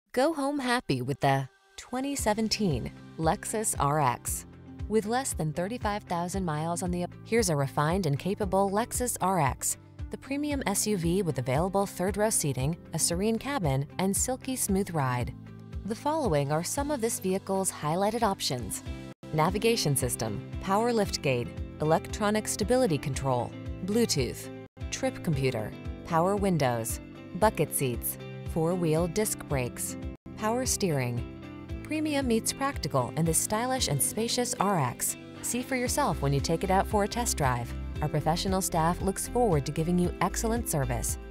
Go home happy with the 2017 Lexus RX. With less than 35,000 miles on the... Here's a refined and capable Lexus RX, the premium SUV with available third-row seating, a serene cabin, and silky smooth ride. The following are some of this vehicle's highlighted options: navigation system, power liftgate, electronic stability control, Bluetooth, trip computer, power windows, bucket seats, four-wheel disc brakes, power steering. Premium meets practical in this stylish and spacious RX. See for yourself when you take it out for a test drive. Our professional staff looks forward to giving you excellent service.